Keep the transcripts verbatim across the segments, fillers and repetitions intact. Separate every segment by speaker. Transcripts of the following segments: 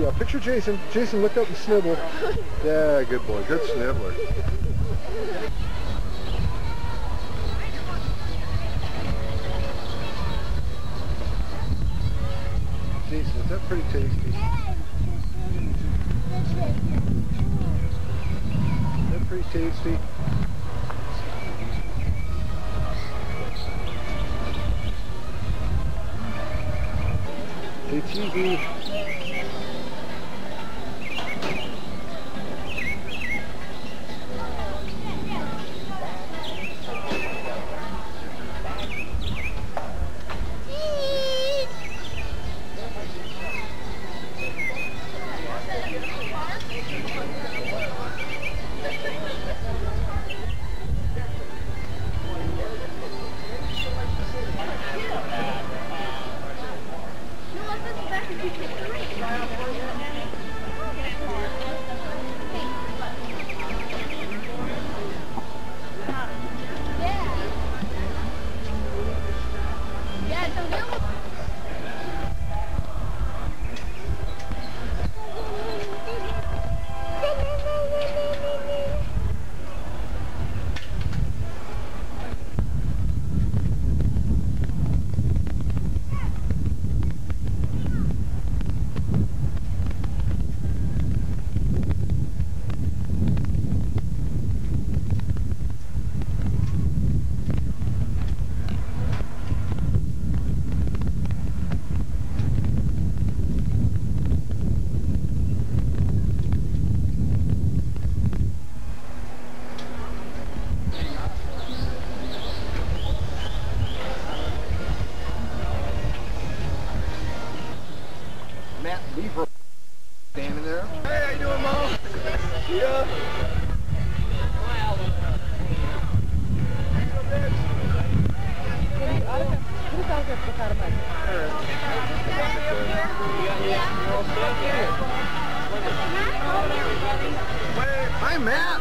Speaker 1: go. Picture Jason. Jason, look up and snivel. Yeah, good boy. Good sniveler. Jason, is that pretty tasty? Is that pretty tasty? It's easy. Beaver standing there. Hey, how you doing, Mom? Yeah. Hi, Matt.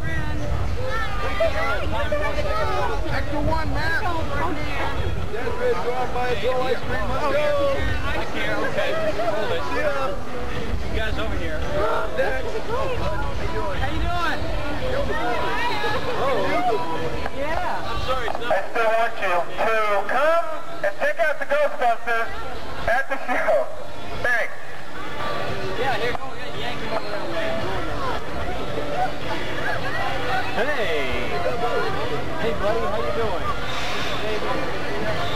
Speaker 1: Extra one, Matt. That's good. Go out by a Joe ice cream. Let's go.
Speaker 2: I can't. Okay. Hold it.
Speaker 1: See ya.
Speaker 2: You guys over here.
Speaker 1: Next. How you doing?
Speaker 2: How you doing?
Speaker 1: Oh.
Speaker 2: Yeah. I'm sorry. It's not.
Speaker 3: I still want you to come and check out the Ghostbusters at the show. Thanks.
Speaker 2: Yeah, here. Go ahead. Yank him over that way. Hey. Hey, buddy. How you doing? Hey, buddy.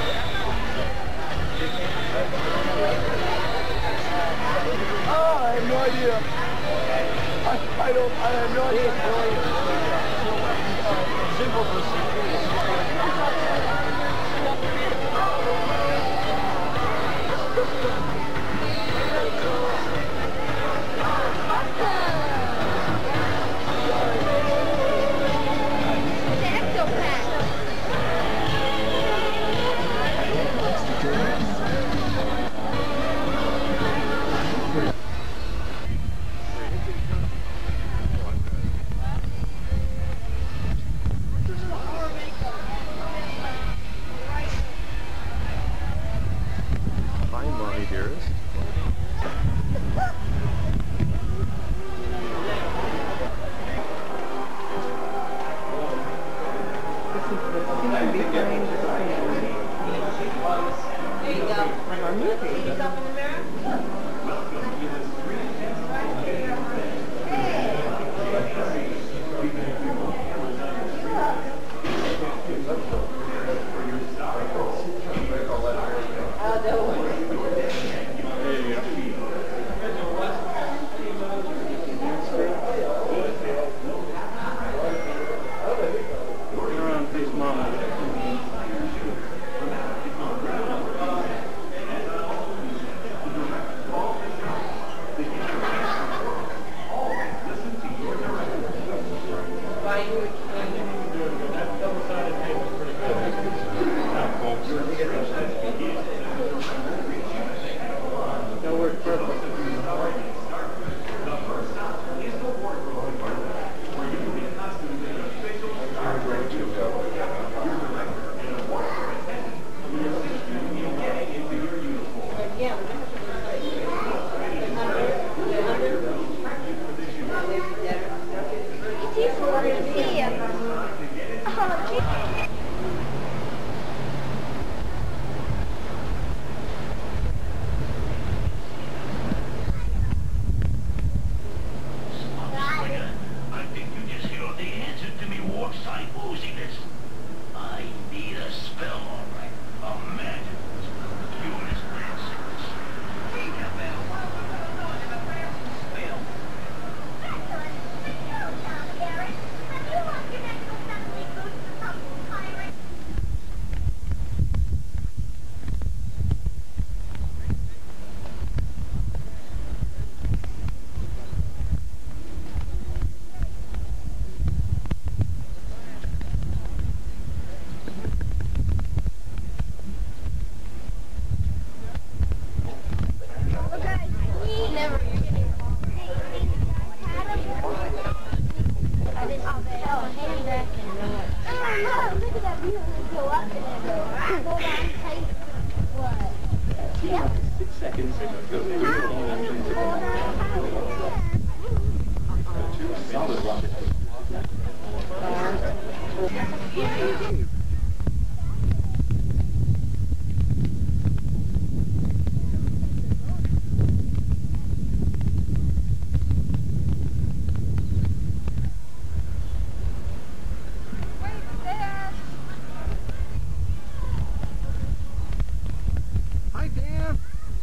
Speaker 1: Oh, I have no idea. I, I don't, I have no idea.
Speaker 2: Simple procedure.
Speaker 1: Fine, Mommy dearest.
Speaker 4: There you go. He's up in the mirror. I'll do it.
Speaker 1: Hi, Dan.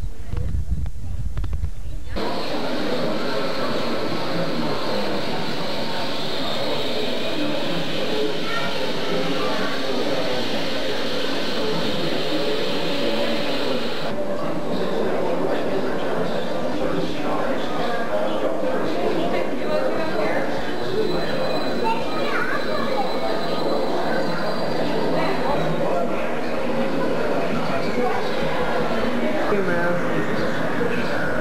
Speaker 1: Hey, man.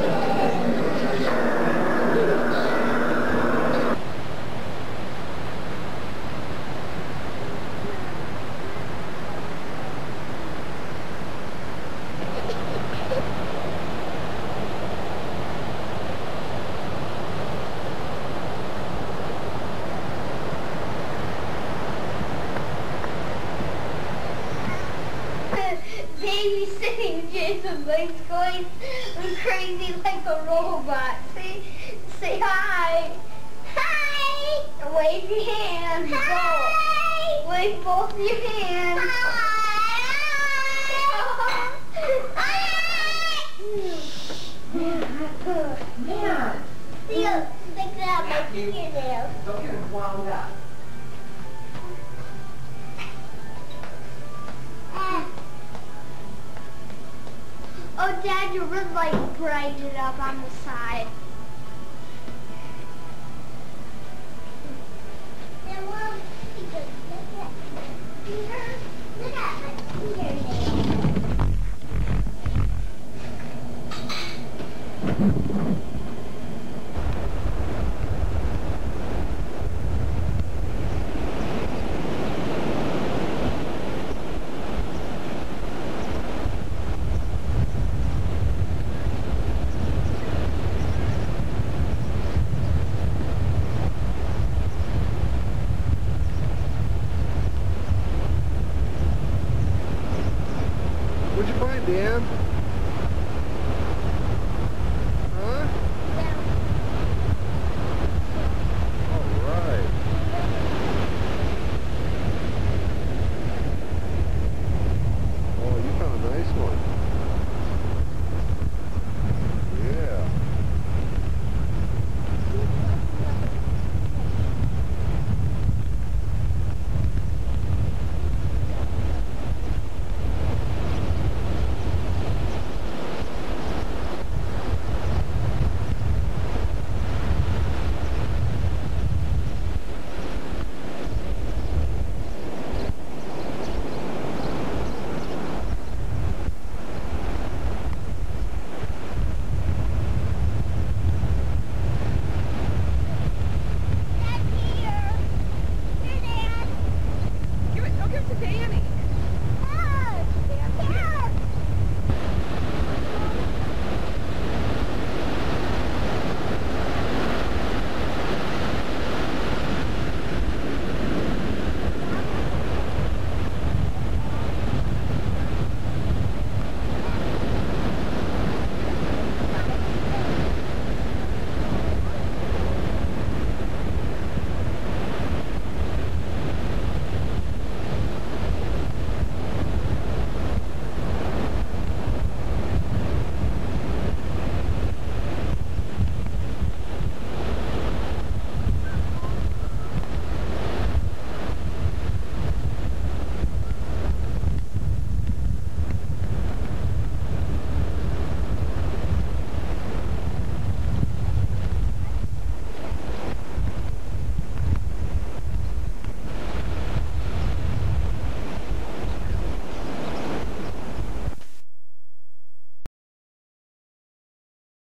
Speaker 5: Babysitting Jason Blake's going crazy like a robot. Say, say hi. Hi. Wave your hands. Hi. Both. Wave both your hands. Hi. Yeah. See, look, look at my fingernails.
Speaker 4: Don't get it wound up.
Speaker 5: Oh, Dad, your red light brightened up on the side. Now, Mom, look at, look at my fingernails.